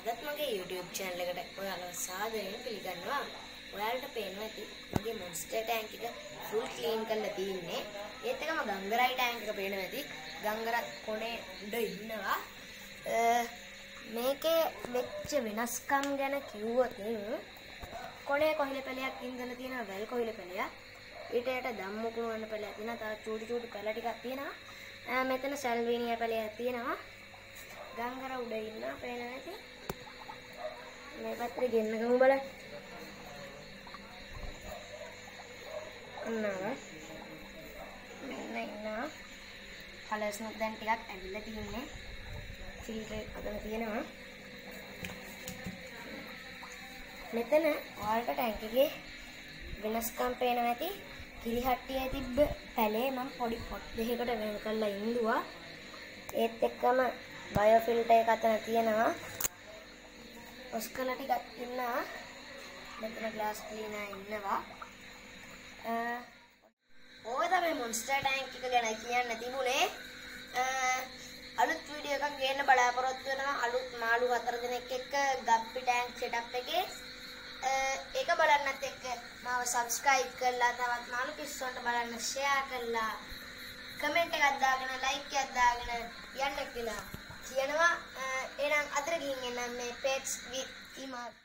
අදත් මගේ YouTube channel එකට ඔයාලව සාදරයෙන් පිළිගන්නවා. ඔයාලට පේනවා ඇති මගේ monster tank එක full clean කරලා තියෙන්නේ. ඒත් එකම ගංගරයි tank එක පේනවා ඇති. ගංගර කොනේ උඩ ඉන්නවා. මේකේ වෙච්ච වෙනස්කම් ගැන කිව්වොත් කොනේ කොහිල පැලයක් ඉඳලා තියෙනවා වැල් කොහිල පැලයක්. ඊට යට ධම්ම කුණුවන්න පැලයක් තියෙනවා. තව චූටි චූටි පැල ටිකක් තියෙනවා. මෙතන සල්වීනියා පැලයක් තියෙනවා. ගංගර උඩ ඉන්නවා පේනවා ඇති. මේ පැත්තේ ගෙන්න ගමු බලන්න. මෙන්න ඉන්නවා. කලර්ස් නුත් දැන් ටිකක් ඇවිල්ලා තියෙන්නේ. ෆිල්ටර් එක අතන තියෙනවා. මෙතන ඔයාලට ටැංක් එකේ වෙනස්කම් පේනවා ඇති. කිරිහට්ටියේ තිබ්බ පැලේ මම පොඩි පොට් දෙකකට වෙන කරලා ඉඳුවා. ඒත් එක්කම බයෝ ෆිල්ටර් එක අතන තියෙනවා. ඔස්කල ටිකක් ඉන්නවා. මෙතන ග්ලාස් ක්ලීනර් ඉන්නවා. ඔය තමයි මොන්ස්ටර් ටැංක් එක ගැන කියන්න තිබුණේ. අලුත් වීඩියෝ එකක් ගේන්න බලාපොරොත්තු වෙනවා. අලුත් මාළු 4 දෙනෙක් එක්ක ගප්පි ටැංක් සෙටප් එකේ. ඒක බලන්නත් එක්ක මාව subscribe කරලා තවත් මාළු පිස්සුන්ට බලන්න share කරලා කමෙන්ට් එකක් දාගෙන like එකක් දාගෙන යන්න කියලා කියනවා. එහෙනම් අතර ගිහින් එන්න මේ pets with Ima